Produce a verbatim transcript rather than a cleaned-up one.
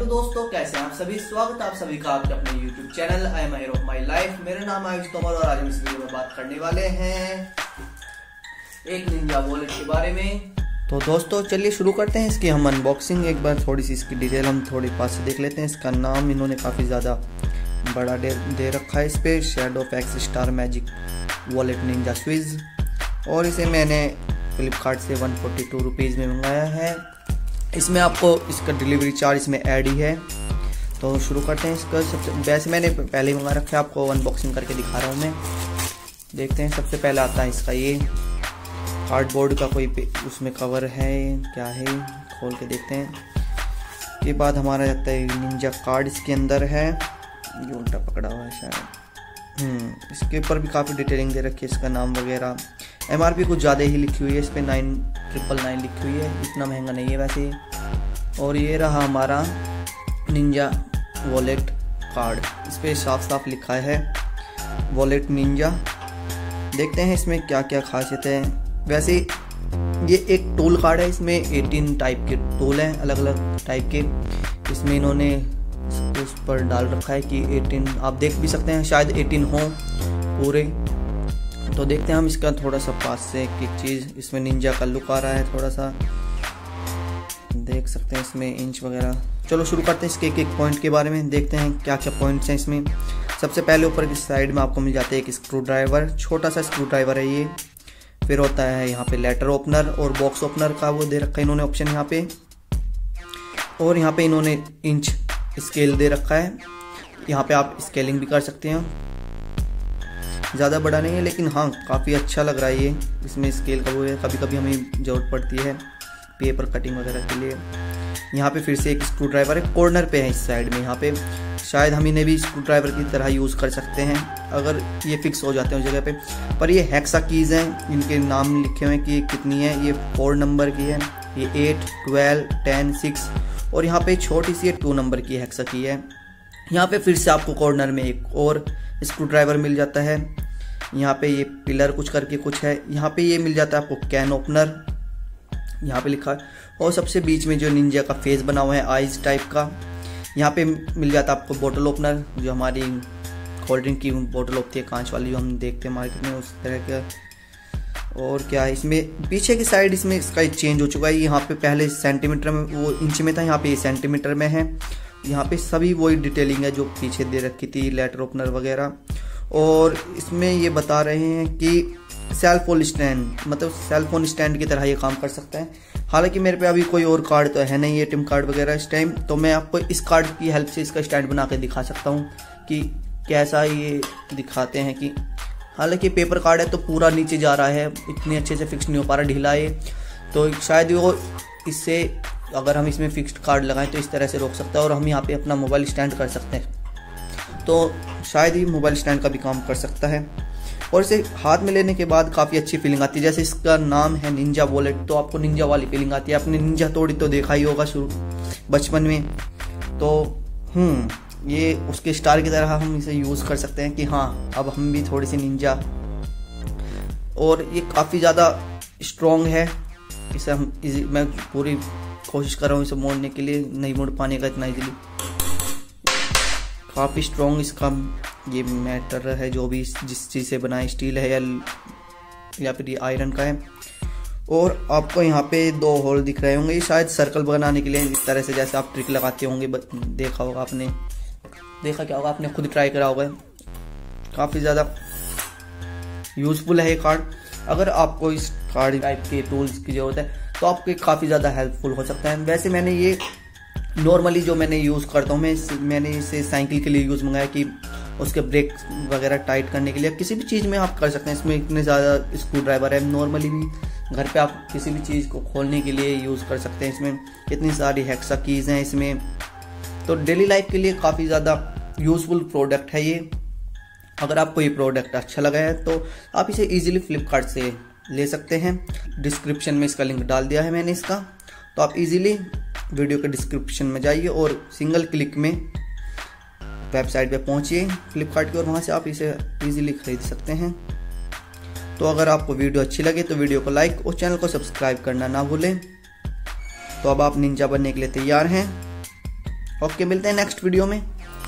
दोस्तों, कैसे हैं आप सभी। स्वागत है आप सभी का आपके अपने YouTube channel I am hero of my life. मेरा नाम है आयुष तोमर और आज हम इस वीडियो में बात करने वाले हैं एक निंजा वॉलेट के बारे में। तो दोस्तों चलिए शुरू करते हैं इसकी हम अनबॉक्सिंग। एक बार थोड़ी सी इसकी डिटेल हम थोड़ी पास से देख लेते हैं। इसका नाम इन्होंने काफ़ी ज़्यादा बड़ा दे, दे रखा है इस पर, shadow packs star magic wallet ninja स्विज। और इसे मैंने फ्लिपकार्ट से वन फोर्टी टू रुपीज़ में मंगाया है। इसमें आपको इसका डिलीवरी चार्ज इसमें ऐड ही है। तो शुरू करते हैं इसका। सबसे वैसे मैंने पहले ही मंगा रखा है, आपको अनबॉक्सिंग करके दिखा रहा हूँ मैं। देखते हैं, सबसे पहले आता है इसका ये कार्डबोर्ड का कोई उसमें कवर है, क्या है खोल के देखते हैं। के बाद हमारा जाता है निंजा कार्ड इसके अंदर है, ये उल्टा पकड़ा हुआ है शायद। हम्म इसके ऊपर भी काफ़ी डिटेलिंग दे रखी है, इसका नाम वगैरह। एमआरपी कुछ ज़्यादा ही लिखी हुई है इस पर, नाइन ट्रिपल नाइन लिखी हुई है, इतना महंगा नहीं है वैसे। और ये रहा हमारा निंजा वॉलेट कार्ड, इस पर साफ साफ लिखा है वॉलेट निंजा। देखते हैं इसमें क्या क्या खासियत है। वैसे ये एक टूल कार्ड है, इसमें अठारह टाइप के टूल हैं, अलग अलग टाइप के। इसमें इन्होंने उस पर डाल रखा है कि अठारह, आप देख भी सकते हैं शायद अठारह हो पूरे। तो देखते हैं हम इसका थोड़ा सा पास से एक चीज़। इसमें निंजा का लुक आ रहा है, थोड़ा सा देख सकते हैं इसमें इंच वगैरह। चलो शुरू करते हैं इसके एक एक पॉइंट के बारे में, देखते हैं क्या क्या पॉइंट्स हैं इसमें। सबसे पहले ऊपर की साइड में आपको मिल जाता है एक स्क्रू ड्राइवर, छोटा सा स्क्रू ड्राइवर है ये। फिर होता है यहाँ पे लेटर ओपनर और बॉक्स ओपनर का वो दे रखा है इन्होंने ऑप्शन यहाँ पे। और यहाँ पे इन्होंने इंच स्केल दे रखा है, यहाँ पे आप स्केलिंग भी कर सकते हैं। ज़्यादा बड़ा नहीं है लेकिन हाँ काफ़ी अच्छा लग रहा है ये। इसमें स्केल का वो है, कभी कभी हमें ज़रूरत पड़ती है पेपर कटिंग वगैरह के लिए। यहाँ पे फिर से एक स्क्रू ड्राइवर है, कॉर्नर पे है इस साइड में। यहाँ पे शायद हम इन्हें भी स्क्रू ड्राइवर की तरह यूज़ कर सकते हैं अगर ये फिक्स हो जाते हैं उस जगह पे। पर ये हेक्सा कीज़ हैं, इनके नाम लिखे हुए हैं कि कितनी है। ये फोर नंबर की है, ये एट, ट्वेल्व, टेन, सिक्स और यहाँ पे छोटी सी टू नंबर की हेक्सा की है। यहाँ पे फिर से आपको कॉर्नर में एक और स्क्रू ड्राइवर मिल जाता है। यहाँ पे ये पिलर कुछ करके कुछ है। यहाँ पे ये मिल जाता है आपको कैन ओपनर, यहाँ पे लिखा है। और सबसे बीच में जो निंजा का फेस बना हुआ है आइज टाइप का, यहाँ पे मिल जाता है आपको बोतल ओपनर, जो हमारी कोल्ड ड्रिंक की बोतल होती है कांच वाली, जो हम देखते हैं मार्केट में, उस तरह का। और क्या है इसमें पीछे की साइड, इसमें इसका चेंज हो चुका है। यहाँ पे पहले सेंटीमीटर में, वो इंच में था, यहाँ पे सेंटीमीटर में है। यहाँ पे सभी वही डिटेलिंग है जो पीछे दे रखी थी, लेटर ओपनर वगैरह। और इसमें ये बता रहे हैं कि सेल फोन स्टैंड, मतलब सेल फोन स्टैंड की तरह ये काम कर सकता है। हालांकि मेरे पे अभी कोई और कार्ड तो है नहीं, एटीएम कार्ड वगैरह इस टाइम, तो मैं आपको इस कार्ड की हेल्प से इसका स्टैंड बना के दिखा सकता हूँ कि कैसा ये दिखाते हैं। कि हालांकि पेपर कार्ड है तो पूरा नीचे जा रहा है, इतने अच्छे से फिक्स नहीं हो पा रहा, ढीला है। तो शायद वो इससे, अगर हम इसमें फिक्स्ड कार्ड लगाएं तो इस तरह से रोक सकता है और हम यहाँ पे अपना मोबाइल स्टैंड कर सकते हैं। तो शायद ही मोबाइल स्टैंड का भी काम कर सकता है। और इसे हाथ में लेने के बाद काफ़ी अच्छी फीलिंग आती है। जैसे इसका नाम है निंजा वॉलेट, तो आपको निंजा वाली फीलिंग आती है। आपने निंजा तोड़ी तो देखा ही होगा शुरू बचपन में, तो हम्म ये उसके स्टार की तरह हम इसे यूज़ कर सकते हैं कि हाँ अब हम भी थोड़ी सी निंजा। और ये काफ़ी ज़्यादा स्ट्रॉन्ग है, इसे हम इजी, मैं पूरी कोशिश कर रहा हूँ इसे मोड़ने के लिए, नहीं मोड़ पाने का इतना इजीली। काफ़ी स्ट्रॉन्ग इसका ये मैटर है, जो भी जिस चीज़ से बना है, स्टील है या या फिर ये आयरन का है। और आपको यहाँ पे दो होल दिख रहे होंगे, ये शायद सर्कल बनाने के लिए, इस तरह से जैसे आप ट्रिक लगाते होंगे, देखा होगा आपने, देखा क्या होगा आपने, खुद ट्राई करा होगा। काफ़ी ज़्यादा यूज़फुल है ये कार्ड। अगर आपको इस कार्ड टाइप के टूल्स की ज़रूरत है तो आपके काफ़ी ज़्यादा हेल्पफुल हो सकता है। वैसे मैंने ये नॉर्मली जो मैंने यूज़ करता हूँ, मैं मैंने इसे साइकिल के लिए यूज़ मंगाया कि उसके ब्रेक वगैरह टाइट करने के लिए। किसी भी चीज़ में आप कर सकते हैं, इसमें इतने ज़्यादा स्क्रू ड्राइवर है। नॉर्मली भी घर पे आप किसी भी चीज़ को खोलने के लिए यूज़ कर सकते हैं। इसमें इतनी सारी हेक्सा कीज़ हैं इसमें, तो डेली लाइफ के लिए काफ़ी ज़्यादा यूज़फुल प्रोडक्ट है ये। अगर आपको ये प्रोडक्ट अच्छा लगा है तो आप इसे ईजिली फ्लिपकार्ट से ले सकते हैं। डिस्क्रिप्शन में इसका लिंक डाल दिया है मैंने इसका, तो आप इजीली वीडियो के डिस्क्रिप्शन में जाइए और सिंगल क्लिक में वेबसाइट पे पहुंचिए फ्लिपकार्ट की, और वहां से आप इसे इजीली खरीद सकते हैं। तो अगर आपको वीडियो अच्छी लगे तो वीडियो को लाइक और चैनल को सब्सक्राइब करना ना भूलें। तो अब आप निंजा बनने के लिए तैयार हैं। ओके, मिलते हैं नेक्स्ट वीडियो में।